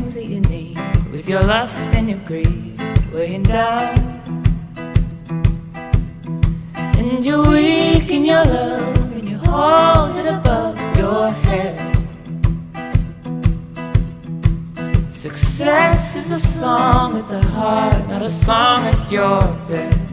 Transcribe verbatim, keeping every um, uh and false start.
things that you need, with your lust and your greed weighing down. And you're weak in your love, and you hold it above your head. Success is a song at the heart, not a song at your bed.